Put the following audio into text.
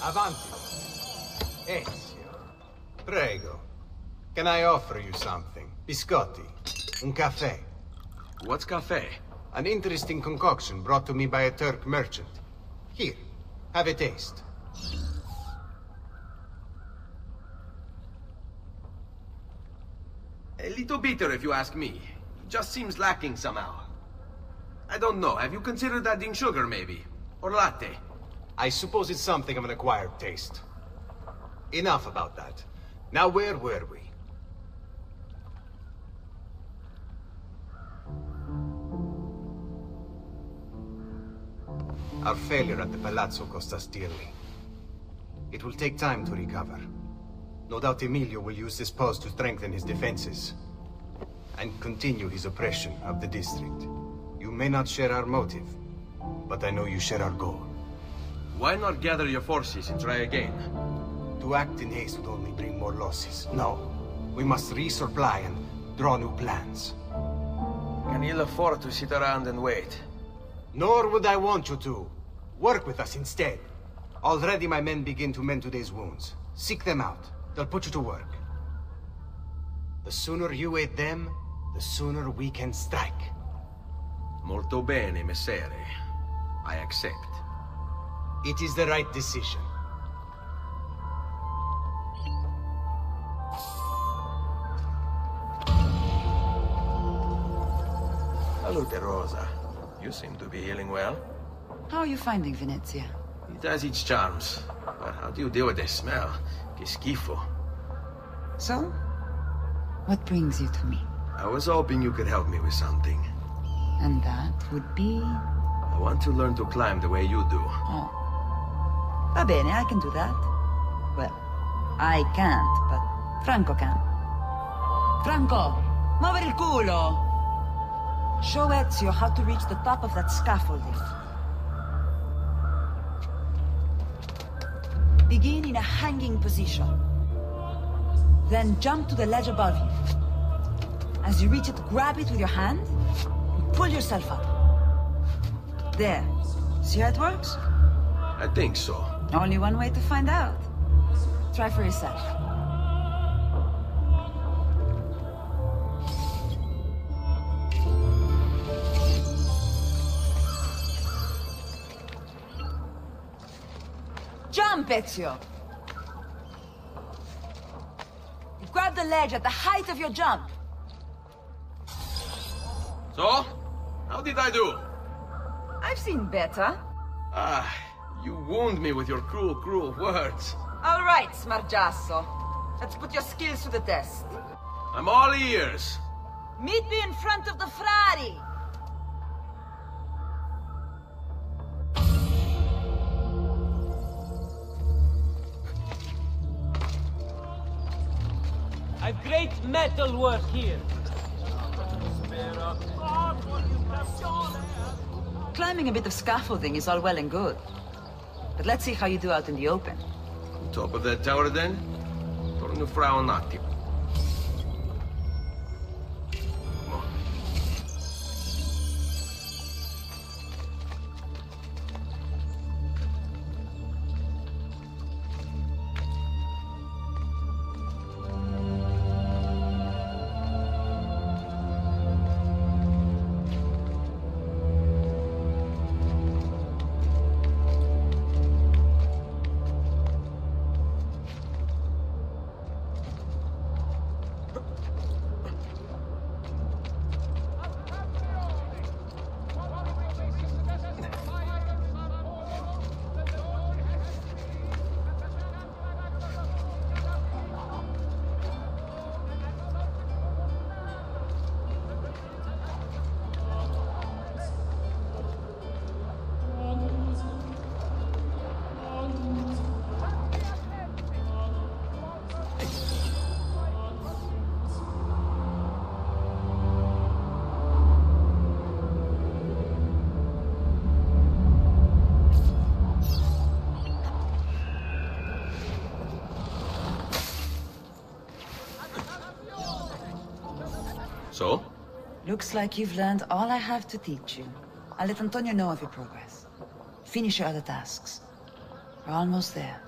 Avanti. Ezio. Prego. Can I offer you something? Biscotti. Un caffè. What's cafe? An interesting concoction brought to me by a Turk merchant. Here, have a taste. A little bitter if you ask me. Just seems lacking somehow. I don't know, have you considered adding sugar maybe? Or latte? I suppose it's something of an acquired taste. Enough about that. Now where were we? Our failure at the Palazzo cost us dearly. It will take time to recover. No doubt Emilio will use this post to strengthen his defenses and continue his oppression of the district. You may not share our motive, but I know you share our goal. Why not gather your forces and try again? To act in haste would only bring more losses. No, we must resupply and draw new plans. Can you afford to sit around and wait? Nor would I want you to. Work with us instead. Already my men begin to mend today's wounds. Seek them out. They'll put you to work. The sooner you aid them, the sooner we can strike. Molto bene, messere. I accept. It is the right decision. Salute, Rosa. You seem to be healing well. How are you finding Venezia? It has its charms. But how do you deal with the smell? Que schifo. So? What brings you to me? I was hoping you could help me with something. And that would be... I want to learn to climb the way you do. Oh. Va bene, I can do that. Well, I can't, but Franco can. Franco, muovere il culo! Show Ezio how to reach the top of that scaffolding. Begin in a hanging position. Then jump to the ledge above you. As you reach it, grab it with your hand and pull yourself up. There. See how it works? I think so. Only one way to find out. Try for yourself. Jump, Ezio! You grab the ledge at the height of your jump. So? How did I do? I've seen better. Ah, you wound me with your cruel, cruel words. All right, Smargiasso. Let's put your skills to the test. I'm all ears. Meet me in front of the Frari. I've great metal work here. Climbing a bit of scaffolding is all well and good. But let's see how you do out in the open. On top of that tower then? Torno fra un attimo. Come on. So? Looks like you've learned all I have to teach you. I'll let Antonio know of your progress. Finish your other tasks. We're almost there.